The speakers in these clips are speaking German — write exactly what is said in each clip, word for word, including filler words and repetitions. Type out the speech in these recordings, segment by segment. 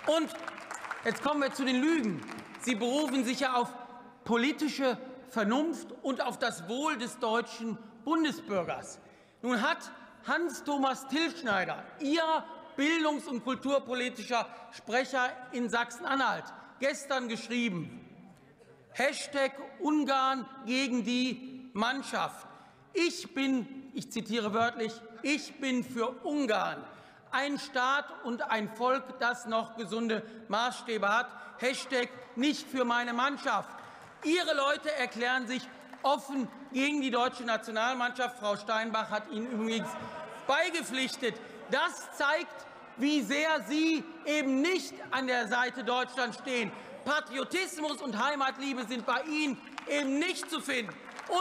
Und jetzt kommen wir zu den Lügen. Sie berufen sich ja auf politische Vernunft und auf das Wohl des deutschen Bundesbürgers. Nun hat Hans-Thomas Tilschneider, Ihr bildungs- und kulturpolitischer Sprecher in Sachsen-Anhalt, gestern geschrieben, Hashtag Ungarn gegen die Mannschaft. Ich bin, ich zitiere wörtlich, ich bin für Ungarn. Ein Staat und ein Volk, das noch gesunde Maßstäbe hat. Hashtag nicht für meine Mannschaft. Ihre Leute erklären sich offen gegen die deutsche Nationalmannschaft. Frau Steinbach hat Ihnen übrigens beigepflichtet. Das zeigt, wie sehr Sie eben nicht an der Seite Deutschlands stehen. Patriotismus und Heimatliebe sind bei Ihnen eben nicht zu finden.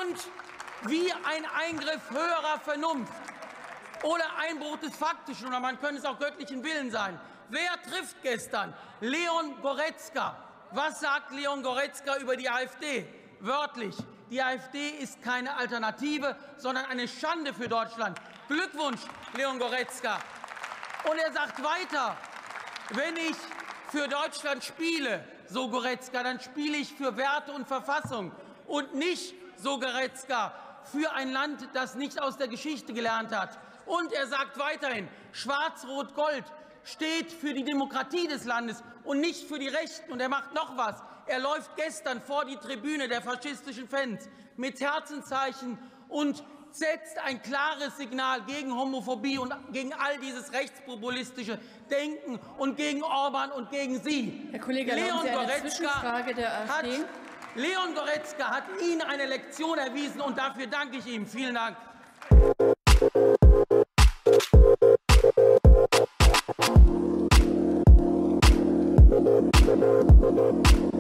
Und wie ein Eingriff höherer Vernunft oder Einbruch des Faktischen, oder man könnte es auch göttlichen Willen sein. Wer trifft gestern? Leon Goretzka. Was sagt Leon Goretzka über die AfD? Wörtlich, die AfD ist keine Alternative, sondern eine Schande für Deutschland. Glückwunsch, Leon Goretzka. Und er sagt weiter, wenn ich für Deutschland spiele, so Goretzka, dann spiele ich für Werte und Verfassung und nicht, so Goretzka, für ein Land, das nicht aus der Geschichte gelernt hat. Und er sagt weiterhin, Schwarz-Rot-Gold steht für die Demokratie des Landes und nicht für die Rechten. Und er macht noch was. Er läuft gestern vor die Tribüne der faschistischen Fans mit Herzenszeichen und setzt ein klares Signal gegen Homophobie und gegen all dieses rechtspopulistische Denken und gegen Orban und gegen Sie. Herr Kollege, Leon Sie eine Goretzka Zwischenfrage der AfD? hat, Leon Goretzka hat Ihnen eine Lektion erwiesen, und dafür danke ich ihm. Vielen Dank. Thank you.